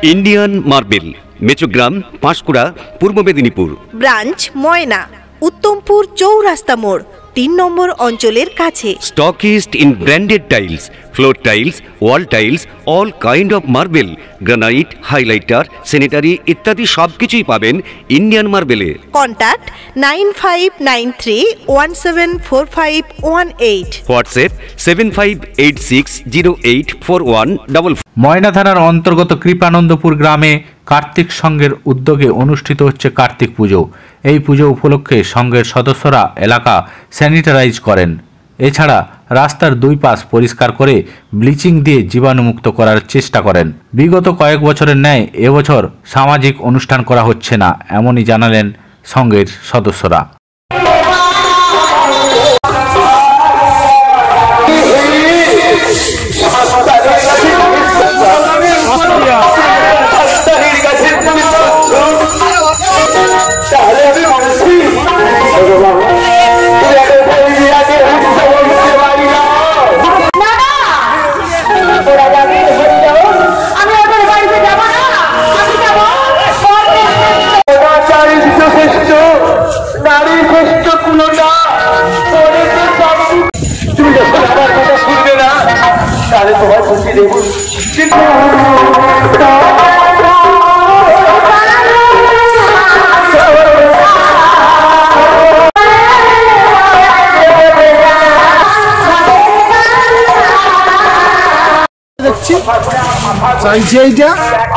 Indian marble, মেচোগ্রাম, Panskura, পূর্ব Medinipur. Branch ময়না, উত্তমপুর চৌরাস্তা মোড়, 3 number অঞ্চলের কাছে। Stockist in branded tiles, floor tiles, wall tiles, all kind of marble, granite, highlighter, sanitary ইত্যাদি সবকিছুই পাবেন ইন্ডিয়ান মার্বেলে। কন্ট্যাক্ট 9593174518। হোয়াটসঅ্যাপ 7586084144। ময়না থানার অন্তর্গত কৃপানন্দপুর গ্রামে কার্তিক সংঘের উদ্যোগে অনুষ্ঠিত হচ্ছে কার্তিক পুজো। এই পুজো উপলক্ষে সংঘের সদস্যরা এলাকা স্যানিটারাইজ করেন। এছাড়া রাস্তার দুই পাশ পরিষ্কার করে ব্লিচিং দিয়ে জীবাণুমুক্ত করার চেষ্টা করেন। বিগত কয়েক বছরের ন্যায় এবছর সামাজিক অনুষ্ঠান করা হচ্ছে না, এমনই জানালেন সংঘের সদস্যরা। চাইছে এইটা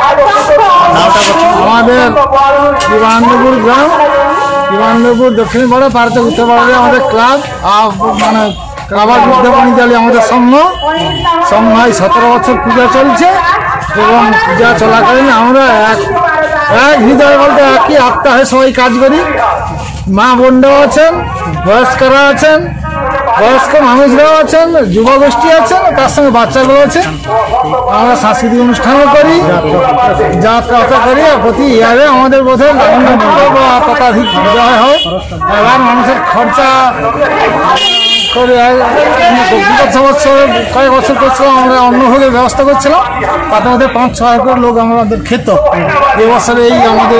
আমাদের কৃপানন্দপুর গ্রাম, কৃপানন্দপুর দক্ষিণ পাড়া পাড়াতে উত্তর পাড়াতে আমাদের ক্লাব, মানে ক্লাবার বিদ্যাপণিতালী আমাদের সংঘ 17 বছর পূজা চলছে এবং পূজা চলাকালীন আমরা এক হৃদয় বলতে একই আত্মায় সবাই কাজ করি। মা বোনরাও আছেন, বয়স্করা আছেন, বয়স্ক মানুষরাও আছেন, যুবগোষ্ঠী আছেন, তার সঙ্গে বাচ্চাগুলো আছেন। আমরা সাংস্কৃতিক অনুষ্ঠানও করি, যাত্রা করি। প্রতি ইয়ারে আমাদের বোধহয় ততাধিক বিজয় হয়। এবার মানুষের খরচা করে বিগত বছর কয়েক বছর করছিলাম, আমরা অন্নভোগের ব্যবস্থা করছিলাম, তাতে আমাদের 5-6 একর লোক আমাদের খেত। এবছরে এই আমাদের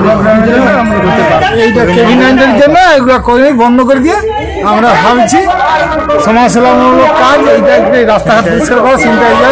এইটা কোভিড-19 জন্য এগুলো করে বন্ধ করে দিয়ে আমরা ভাবছি সমাজসেবামূলক কাজ, এইটা রাস্তাঘাট পরিষ্কার করা, স্যানিটাইজার।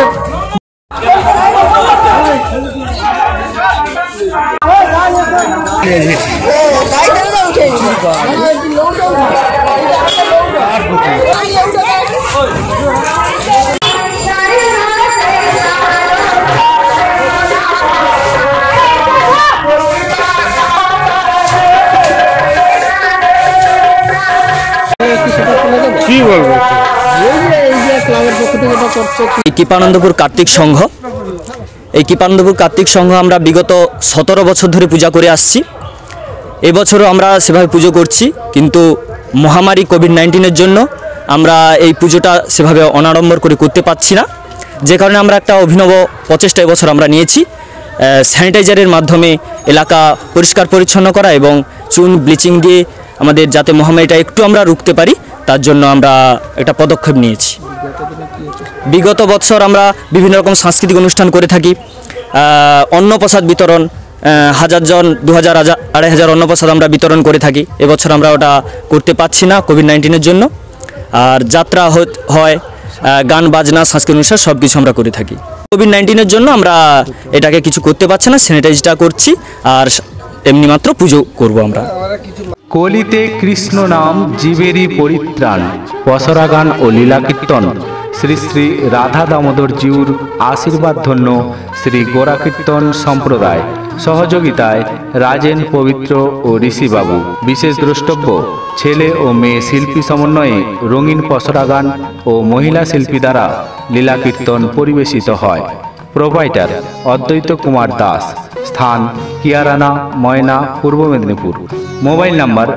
কৃপানন্দপুর কার্তিক সংঘ, এই কৃপানন্দপুর কার্তিক সংঘ আমরা বিগত 17 বছর ধরে পূজা করে আসছি। এবছরও আমরা সেভাবে পুজো করছি, কিন্তু মহামারী কোভিড-19-এর জন্য আমরা এই পুজোটা সেভাবে অনাড়ম্বর করে করতে পারছি না, যে কারণে আমরা একটা অভিনব প্রচেষ্টা এবছর আমরা নিয়েছি। স্যানিটাইজারের মাধ্যমে এলাকা পরিষ্কার পরিচ্ছন্ন করা এবং চুন ব্লিচিং দিয়ে আমাদের যাতে মহামারীটা একটু আমরা রুখতে পারি, তার জন্য আমরা একটা পদক্ষেপ নিয়েছি। বিগত বছর আমরা বিভিন্ন রকম সাংস্কৃতিক অনুষ্ঠান করে থাকি। অন্নপ্রসাদ বিতরণ 1000 জন 2000-2500 অন্নপ্রসাদ আমরা বিতরণ করে থাকি। এবছর আমরা ওটা করতে পারছি না কোভিড-19-এর জন্য। আর যাত্রা হয়, গান বাজনা, সাংস্কৃতিক অনুষ্ঠান সব কিছু আমরা করে থাকি। কোভিড-19-এর জন্য আমরা এটাকে কিছু করতে পারছি না, স্যানিটাইজটা করছি আর এমনি মাত্র পুজো করব আমরা। কলিতে কৃষ্ণ নাম জীবেরই পরিত্রাণ, পসরা গান ও লীলা কীর্তন শ্রী শ্রী রাধা দামোদর জিউর আশীর্বাদ ধন্য শ্রী গোরা কীর্তন সম্প্রদায়, সহযোগিতায় রাজেন পবিত্র ও ঋষিবাবু। বিশেষ দ্রষ্টব্য ছেলে ও মেয়ে শিল্পী সমন্বয়ে রঙিন পসরা গান ও মহিলা শিল্পী দ্বারা লীলা কীর্তন পরিবেশিত হয়। প্রোভাইডার অদ্বৈত কুমার দাস। স্থান কিয়ারানা, ময়না, পূর্ব মেদিনীপুর। মোবাইল নাম্বার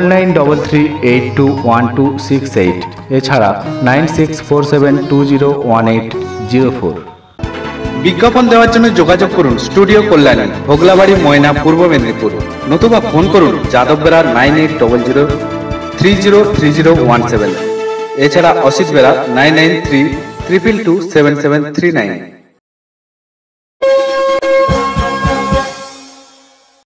9933821268, এছাড়া 9647201804। বিজ্ঞাপন দেওয়ার জন্য যোগাযোগ করুন স্টুডিও কল্যাণী, ভোগলাবাড়ি, ময়না, পূর্ব মেদিনীপুর। নতুবা ফোন করুন যাদববেড়া 9800303017। এছাড়া অসিত বেড়া 9932227739।